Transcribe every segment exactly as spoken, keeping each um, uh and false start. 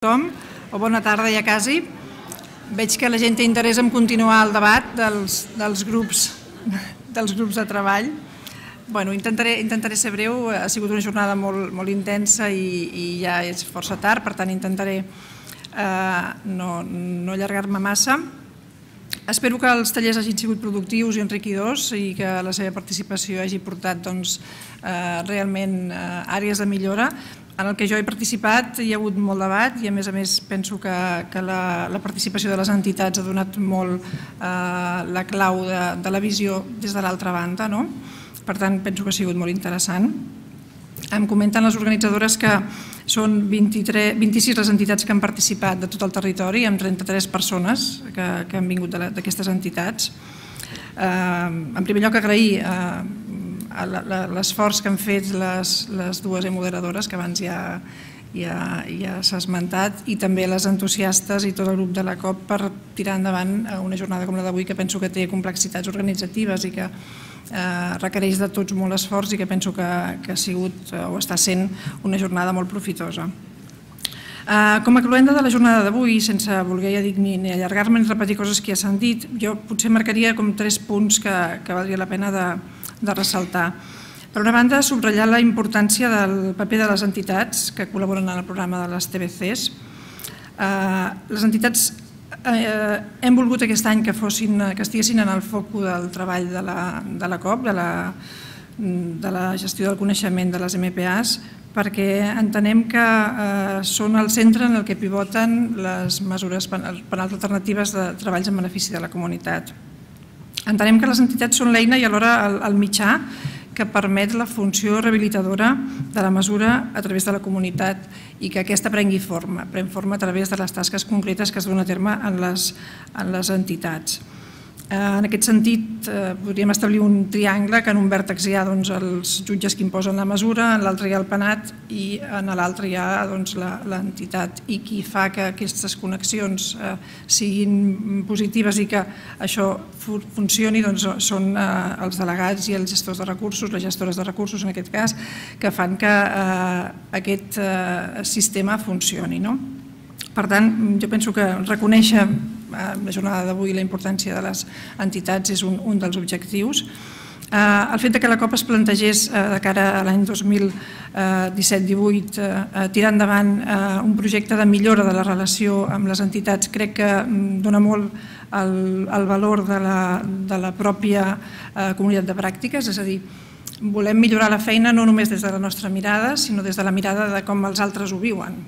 tothom, o bona tarda ja quasi. Veig que la gent té interès en continuar el debat dels grups de treball. Bueno, intentaré ser breu, ha sigut una jornada molt intensa i ja és força tard, per tant intentaré no allargar-me massa. Espero que els tallers hagin sigut productius i enriquidors i que la seva participació hagi portat realment àrees de millora. En el que jo he participat hi ha hagut molt debat i a més a més penso que la participació de les entitats ha donat molt la clau de la visió des de l'altra banda. Per tant, penso que ha sigut molt interessant. Em comenten les organitzadores que són vint-i-sis les entitats que han participat de tot el territori, amb trenta-tres persones que han vingut d'aquestes entitats. En primer lloc, agrair l'esforç que han fet les dues moderadores, que abans ja s'ha esmentat, i també les entusiastes i tot el grup de la COP per tirar endavant una jornada com la d'avui, que penso que té complexitats organitzatives i que requereix de tots molt esforç i que penso que ha sigut o està sent una jornada molt profitosa. Com a cloenda de la jornada d'avui, sense voler ja dir ni allargar-me ni repetir coses que ja s'han dit, jo potser marcaria com tres punts que valdria la pena de ressaltar. Per una banda, subratllar la importància del paper de les entitats que col·laboren en el programa de les T B Cs. Les entitats hem volgut aquest any que estiguessin en el focus del treball de la COP, de la gestió del coneixement de les M P As, perquè entenem que són el centre en el que pivoten les mesures penals alternatives de treballs en benefici de la comunitat. Entenem que les entitats són l'eina i alhora el mitjà que permet la funció rehabilitadora de la mesura a través de la comunitat i que aquesta prengui forma, pren forma a través de les tasques concretes que es duen a terme en les entitats. En aquest sentit, podríem establir un triangle que en un vèrtex hi ha els jutges que imposen la mesura, en l'altre hi ha el penat i en l'altre hi ha l'entitat. I qui fa que aquestes connexions siguin positives i que això funcioni són els delegats i els gestors de recursos, les gestores de recursos en aquest cas, que fan que aquest sistema funcioni. Per tant, jo penso que reconèixer la jornada d'avui la importància de les entitats és un dels objectius. El fet que la COP es plantegés de cara a l'any dos mil disset divuit tirar endavant un projecte de millora de la relació amb les entitats crec que dona molt el valor de la pròpia comunitat de pràctiques, és a dir, volem millorar la feina no només des de la nostra mirada, sinó des de la mirada de com els altres ho viuen.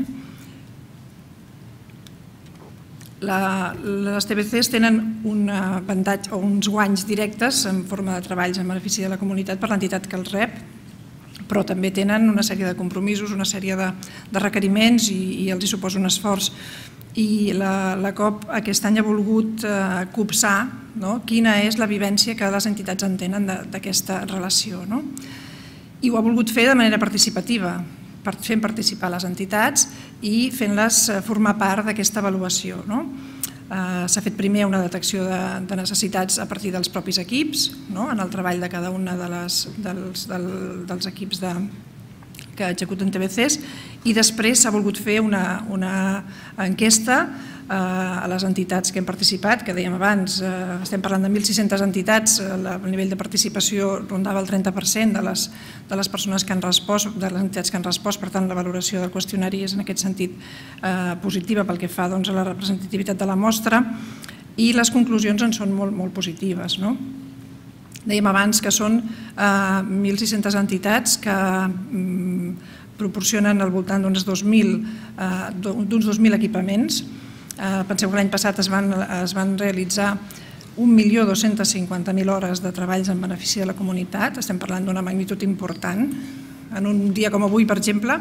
Les T B Cs tenen un avantatge o uns guanys directes en forma de treballs en benefici de la comunitat per l'entitat que els rep, però també tenen una sèrie de compromisos, una sèrie de requeriments i els hi suposa un esforç. I la COP aquest any ha volgut copsar quina és la vivència que les entitats entenen d'aquesta relació. I ho ha volgut fer de manera participativa, fent participar les entitats i fent-les formar part d'aquesta avaluació. S'ha fet primer una detecció de necessitats a partir dels propis equips, en el treball de cada un dels equips que executen T B Cs, i després s'ha volgut fer una enquesta a les entitats que hem participat, que dèiem abans, estem parlant de mil sis-centes entitats, el nivell de participació rondava el trenta per cent de les persones que han respost, de les entitats que han respost, per tant la valoració del qüestionari és en aquest sentit positiva pel que fa a la representativitat de la mostra i les conclusions en són molt positives. Dèiem abans que són mil sis-centes entitats que proporcionen al voltant d'uns dos mil equipaments. Penseu que l'any passat es van realitzar un milió dos-centes cinquanta mil hores de treballs en benefici de la comunitat. Estem parlant d'una magnitud important. En un dia com avui, per exemple,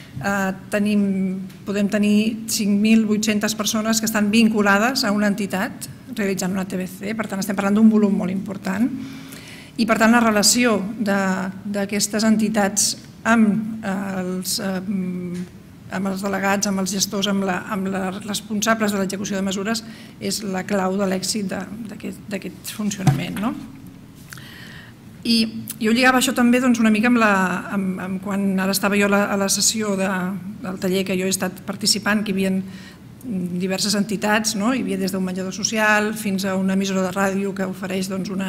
podem tenir cinc mil vuit-centes persones que estan vinculades a una entitat realitzant una T B C. Per tant, estem parlant d'un volum molt important. I, per tant, la relació d'aquestes entitats amb els amb els delegats, amb els gestors, amb els responsables de l'execució de mesures és la clau de l'èxit d'aquest funcionament. I jo lligava això també una mica amb quan ara estava jo a la sessió del taller que jo he estat participant, que hi havia diverses entitats, hi havia des d'un menjador social fins a una emissora de ràdio que ofereix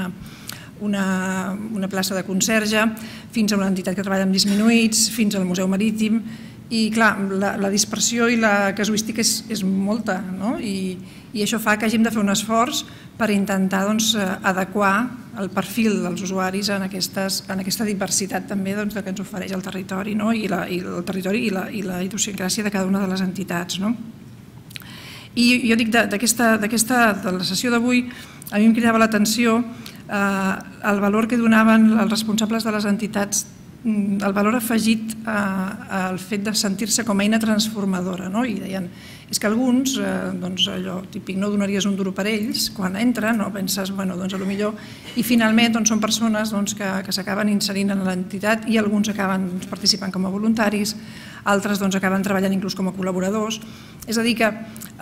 una plaça de conserge, fins a una entitat que treballa amb disminuïts, fins al Museu Marítim. I clar, la dispersió i la casuística és molta, i això fa que hàgim de fer un esforç per intentar adequar el perfil dels usuaris en aquesta diversitat també que ens ofereix el territori i la idiosincràsia de cada una de les entitats. I jo dic, d'aquesta, de la sessió d'avui, a mi em cridava l'atenció el valor que donaven els responsables de les entitats, el valor afegit al fet de sentir-se com a eina transformadora. I deien, és que alguns, allò típic, no donaries un duro per ells, quan entren penses, bueno, doncs potser, i finalment són persones que s'acaben inserint en l'entitat i alguns acaben participant com a voluntaris, altres acaben treballant inclús com a col·laboradors. És a dir, que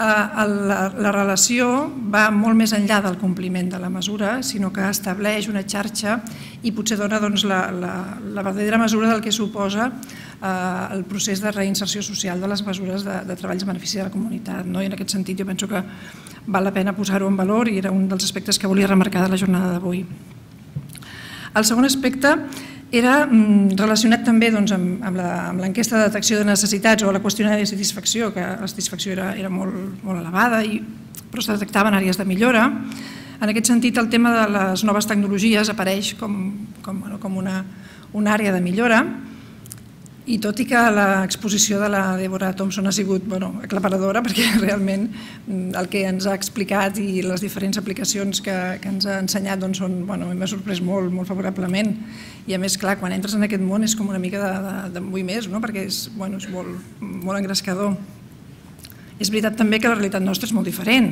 la relació va molt més enllà del compliment de la mesura, sinó que estableix una xarxa i potser dona la verdadera mesura del que suposa el procés de reinserció social de les mesures de treballs en benefici de la comunitat. I en aquest sentit jo penso que val la pena posar-ho en valor i era un dels aspectes que volia remarcar de la jornada d'avui. El segon aspecte era relacionat també amb l'enquesta de detecció de necessitats o la qüestionària de satisfacció, que la satisfacció era molt elevada, però es detectaven àrees de millora. En aquest sentit, el tema de les noves tecnologies apareix com una àrea de millora, i tot i que l'exposició de la Deborah Thompson ha sigut aclaparadora, perquè realment el que ens ha explicat i les diferents aplicacions que ens ha ensenyat m'ha sorprès molt, molt favorablement. I a més, clar, quan entres en aquest món és com una mica de vull més, perquè és molt engrescador. És veritat també que la realitat nostra és molt diferent,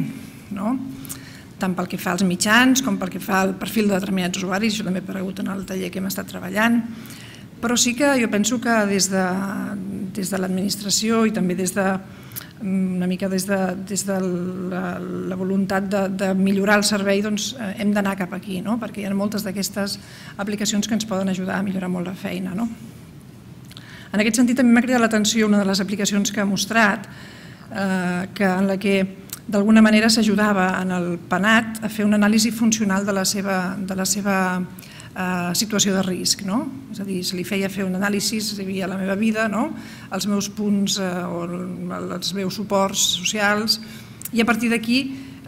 tant pel que fa als mitjans com pel que fa al perfil de determinats usuaris, això també ha aparegut en el taller que hem estat treballant, però sí que jo penso que des de l'administració i també una mica des de la voluntat de millorar el servei hem d'anar cap aquí, perquè hi ha moltes d'aquestes aplicacions que ens poden ajudar a millorar molt la feina. En aquest sentit també m'ha cridat l'atenció una de les aplicacions que ha mostrat, en la que d'alguna manera s'ajudava en el penat a fer una anàlisi funcional de la seva situació de risc. És a dir, se li feia fer un anàlisi, hi havia la meva vida, els meus punts o els meus suports socials, i a partir d'aquí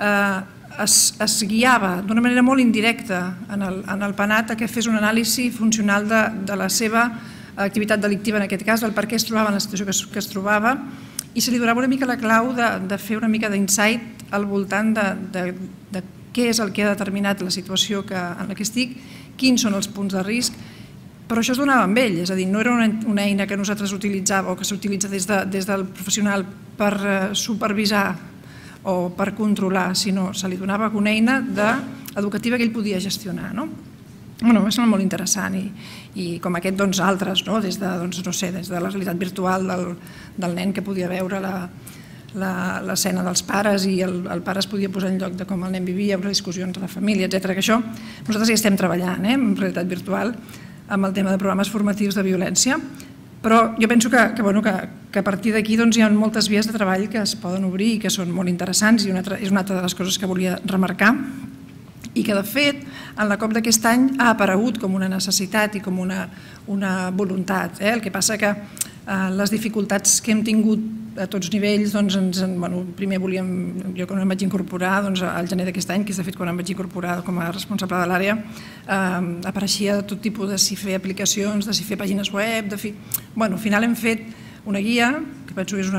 es guiava d'una manera molt indirecta en el penat a que fes una anàlisi funcional de la seva activitat delictiva, en aquest cas, del per què es trobava en la situació que es trobava, i se li donava una mica la clau de fer una mica d'insight al voltant de què és el que ha determinat la situació en la que estic, quins són els punts de risc, però això es donava amb ell, és a dir, no era una eina que nosaltres utilitzàvem o que s'utilitza des del professional per supervisar o per controlar, sinó se li donava una eina educativa que ell podia gestionar. Bueno, va ser molt interessant i com aquest, doncs, altres, des de la realitat virtual del nen que podia veure l'escena dels pares i el pare es podia posar en lloc de com el nen vivia, unes discussions a la família, etcètera, que això nosaltres ja estem treballant en realitat virtual amb el tema de programes formatius de violència, però jo penso que a partir d'aquí hi ha moltes vies de treball que es poden obrir i que són molt interessants i és una altra de les coses que volia remarcar i que de fet en la COP d'aquest any ha aparegut com una necessitat i com una voluntat. El que passa que les dificultats que hem tingut a tots nivells, primer volíem, jo quan em vaig incorporar al gener d'aquest any, que és de fet quan em vaig incorporar com a responsable de l'àrea, apareixia tot tipus de si fer aplicacions, de si fer pàgines web, de fi... Bueno, al final hem fet una guia, que penso que és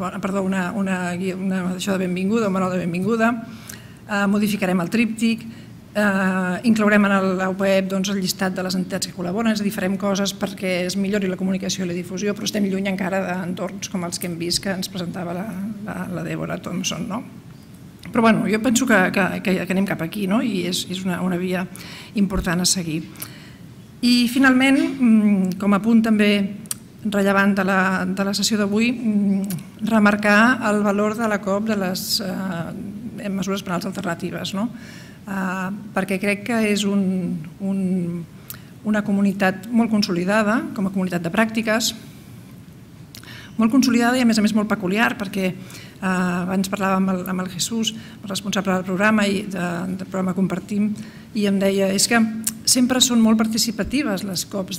una guia de benvinguda, un manual de benvinguda, modificarem el tríptic, inclourem en la web el llistat de les entitats que col·laboren, és a dir, farem coses perquè es millori la comunicació i la difusió, però estem lluny encara d'entorns com els que hem vist que ens presentava la Deborah Thompson. Però bueno, jo penso que anem cap aquí i és una via important a seguir. I finalment, com a punt també rellevant de la sessió d'avui, remarcar el valor de la COP de les mesures penals alternatives, perquè crec que és un una comunitat molt consolidada, com a comunitat de pràctiques, molt consolidada i a més a més molt peculiar, perquè eh, abans parlava amb el, amb el Jesús, el responsable del programa i de, del programa Compartim, i em deia, és que sempre són molt participatives les COPs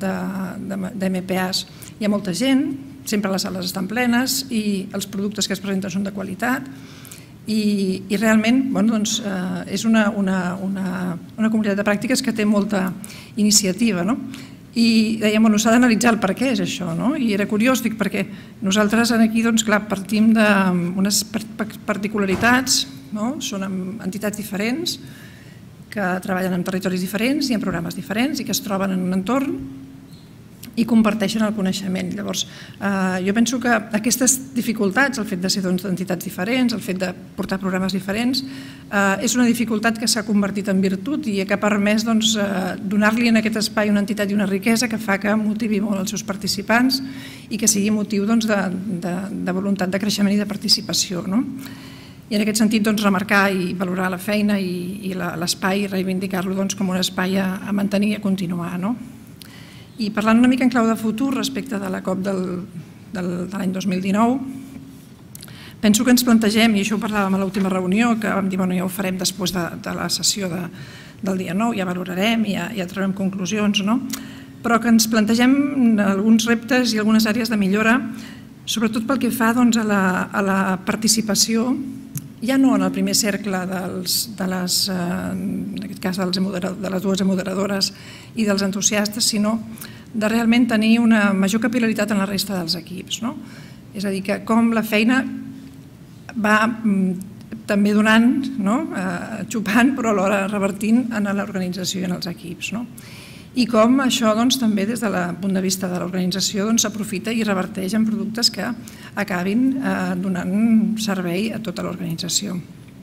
d'M P As. Hi ha molta gent, sempre les sales estan plenes i els productes que es presenten són de qualitat i, i realment bueno, doncs, eh, és una, una, una, una comunitat de pràctiques que té molta iniciativa, no? I dèiem, bueno, s'ha d'analitzar el per què és això, no? I era curiós, dic, perquè nosaltres aquí, doncs, clar, partim d'unes particularitats, no? Són entitats diferents que treballen en territoris diferents i en programes diferents i que es troben en un entorn i comparteixen el coneixement. Llavors, eh, jo penso que aquestes dificultats, el fet de ser d'entitats diferents, el fet de portar programes diferents, eh, és una dificultat que s'ha convertit en virtut i que ha permès doncs, eh, donar-li en aquest espai una entitat i una riquesa que fa que motivi molt els seus participants i que sigui motiu doncs, de, de, de voluntat de creixement i de participació, no? I en aquest sentit doncs, remarcar i valorar la feina i, i l'espai i reivindicar-lo doncs, com un espai a, a mantenir i a continuar, no? I parlant una mica en clau de futur respecte de la COP del, del, de l'any dos mil dinou, penso que ens plantegem, i això ho parlàvem a l'última reunió, que vam dir, bueno, ja ho farem després de, de la sessió de, del dia nou, ja valorarem i ja, ja traurem conclusions, no? Però que ens plantegem alguns reptes i algunes àrees de millora, sobretot pel que fa doncs, a, la, a la participació, ja no en el primer cercle dels, de, les, en aquest cas dels, de les dues moderadores i dels entusiastes, sinó de realment tenir una major capil·laritat en la resta dels equips. No? És a dir, que com la feina va també donant, no? eh, xupant, però alhora revertint en l'organització i en els equips. No? I com això doncs, també des del punt de vista de l'organització s'aprofita doncs, i reverteix en productes que acabin eh, donant servei a tota l'organització.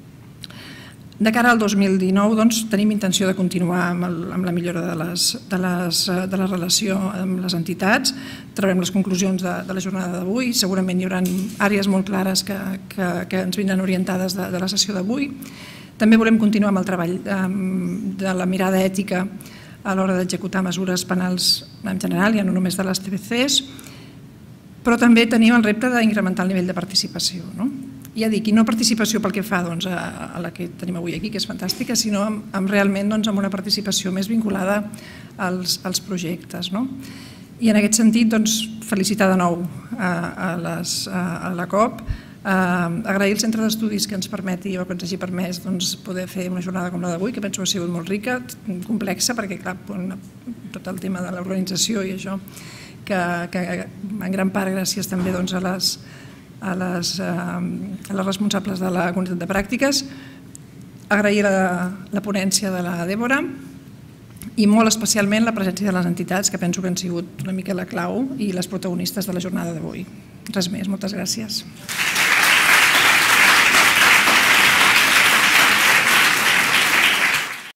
De cara al dos mil dinou doncs, tenim intenció de continuar amb, el, amb la millora de, les, de, les, de la relació amb les entitats, traurem les conclusions de, de la jornada d'avui, segurament hi haurà àrees molt clares que, que, que ens vindran orientades de, de la sessió d'avui. També volem continuar amb el treball eh, de la mirada ètica a l'hora d'executar mesures penals en general, ja no només de les T B Cs, però també tenim el repte d'incrementar el nivell de participació. No? Ja dic, i no participació pel que fa doncs, a, a la que tenim avui aquí, que és fantàstica, sinó amb, amb realment doncs, amb una participació més vinculada als, als projectes. No? I en aquest sentit, doncs, felicitar de nou a, a, les, a, a la COP, Uh, agrair al centre d'estudis que ens permeti o que ens hagi permès doncs, poder fer una jornada com la d'avui, que penso que ha sigut molt rica, complexa, perquè clar, tot el tema de l'organització i això, que, que en gran part gràcies també doncs, a, les, a, les, uh, a les responsables de la comunitat de pràctiques, agrair la, la ponència de la Dèbora i molt especialment la presència de les entitats, que penso que han sigut una mica la clau i les protagonistes de la jornada d'avui. Res més, moltes gràcies.